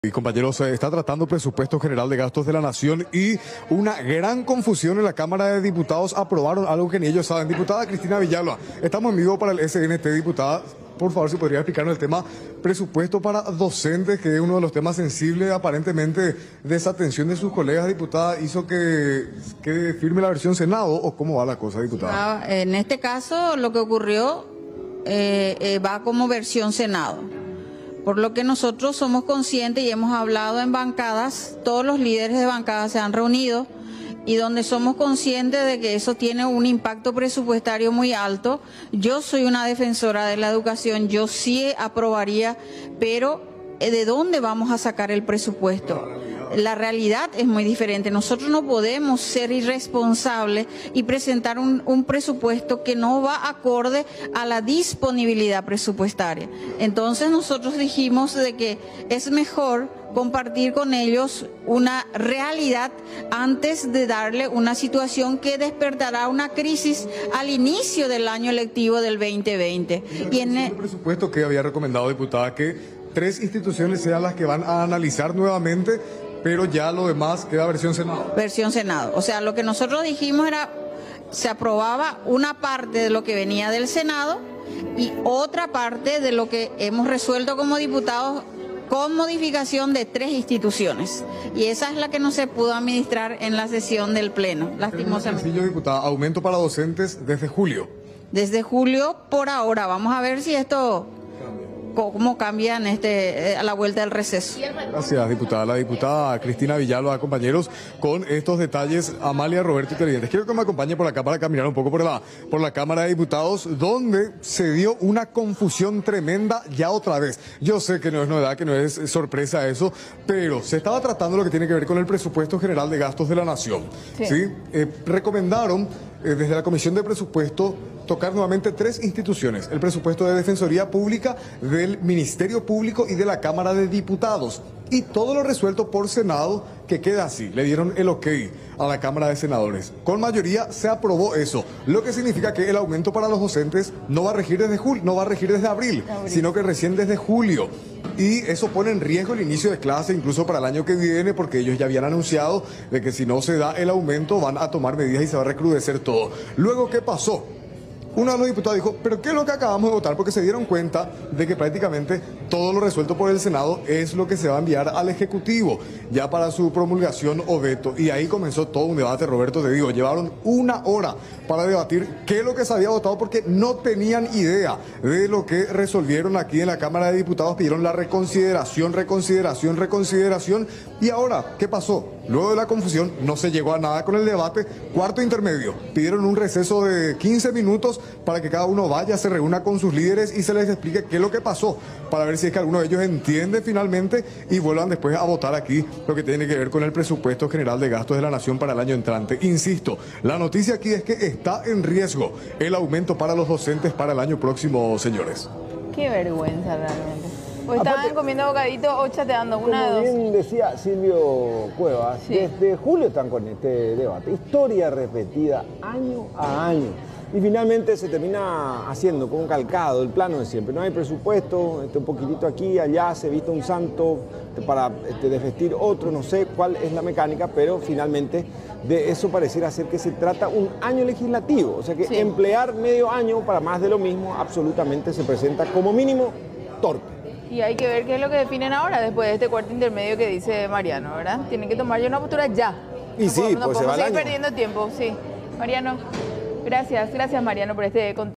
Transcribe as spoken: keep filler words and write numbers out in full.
Y compañeros, se está tratando presupuesto general de gastos de la nación y una gran confusión en la Cámara de Diputados. Aprobaron algo que ni ellos saben. Diputada Cristina Villalba, estamos en vivo para el S N T. Diputada, por favor, si podría explicarnos el tema presupuesto para docentes, que es uno de los temas sensibles. Aparentemente, desatención de sus colegas, diputada, hizo que, que firme la versión Senado, ¿o cómo va la cosa, diputada? Ah, en este caso, lo que ocurrió eh, eh, va como versión Senado. Por lo que nosotros somos conscientes y hemos hablado en bancadas, todos los líderes de bancadas se han reunido y donde somos conscientes de que eso tiene un impacto presupuestario muy alto. Yo soy una defensora de la educación, yo sí aprobaría, pero ¿de dónde vamos a sacar el presupuesto? La realidad es muy diferente. Nosotros no podemos ser irresponsables y presentar un, un presupuesto que no va acorde a la disponibilidad presupuestaria. Entonces nosotros dijimos de que es mejor compartir con ellos una realidad antes de darle una situación que despertará una crisis al inicio del año lectivo del veinte veinte. Y en el presupuesto que había recomendado, diputada, que tres instituciones sean las que van a analizar nuevamente, pero ya lo demás queda versión Senado. Versión Senado. O sea, lo que nosotros dijimos era, se aprobaba una parte de lo que venía del Senado y otra parte de lo que hemos resuelto como diputados con modificación de tres instituciones. Y esa es la que no se pudo administrar en la sesión del Pleno, lastimosamente. Sencillo, diputada, aumento para docentes desde julio. Desde julio por ahora. Vamos a ver si esto... cómo cambian este, a la vuelta del receso. Gracias, diputada. La diputada Cristina Villalba, compañeros, con estos detalles. Amalia, Roberto y Televidentes. Quiero que me acompañe por acá para caminar un poco por la, por la Cámara de Diputados, donde se dio una confusión tremenda ya otra vez. Yo sé que no es novedad, que no es sorpresa eso, pero se estaba tratando lo que tiene que ver con el presupuesto general de gastos de la nación. ¿Sí? ¿Sí? Eh, recomendaron eh, desde la Comisión de Presupuesto tocar nuevamente tres instituciones: el presupuesto de Defensoría Pública, del Ministerio Público y de la Cámara de Diputados. Y todo lo resuelto por Senado, que queda así. Le dieron el ok a la Cámara de Senadores. Con mayoría se aprobó eso, lo que significa que el aumento para los docentes no va a regir desde julio, no va a regir desde abril, abril, sino que recién desde julio. Y eso pone en riesgo el inicio de clase incluso para el año que viene, porque ellos ya habían anunciado de que si no se da el aumento van a tomar medidas y se va a recrudecer todo. Luego, ¿qué pasó? Uno de los diputados dijo, pero ¿qué es lo que acabamos de votar? Porque se dieron cuenta de que prácticamente todo lo resuelto por el Senado es lo que se va a enviar al Ejecutivo, ya para su promulgación o veto. Y ahí comenzó todo un debate, Roberto, te digo, llevaron una hora para debatir qué es lo que se había votado, porque no tenían idea de lo que resolvieron aquí en la Cámara de Diputados. Pidieron la reconsideración, reconsideración, reconsideración. Y ahora, ¿qué pasó? Luego de la confusión, no se llegó a nada con el debate. Cuarto intermedio, pidieron un receso de quince minutos para que cada uno vaya, se reúna con sus líderes y se les explique qué es lo que pasó, para ver si es que alguno de ellos entiende finalmente y vuelvan después a votar aquí lo que tiene que ver con el presupuesto general de gastos de la nación para el año entrante. Insisto, la noticia aquí es que está en riesgo el aumento para los docentes para el año próximo, señores. Qué vergüenza realmente. Pues estaban comiendo bocadito o chateando, una de dos. Como bien decía Silvio Cuevas, sí, desde julio están con este debate. Historia repetida año a año. Y finalmente se termina haciendo como calcado el plano de siempre. No hay presupuesto, este, un poquitito aquí, allá, se viste un santo para este, desvestir otro, no sé cuál es la mecánica, pero finalmente de eso pareciera ser que se trata un año legislativo. O sea que sí, emplear medio año para más de lo mismo absolutamente se presenta como mínimo torpe. Y hay que ver qué es lo que definen ahora después de este cuarto intermedio que dice Mariano, ¿verdad? Tienen que tomar ya una postura ya. Y no sí, podemos, pues no se va podemos el seguir año. perdiendo tiempo, sí. Mariano, gracias, gracias Mariano por este contexto.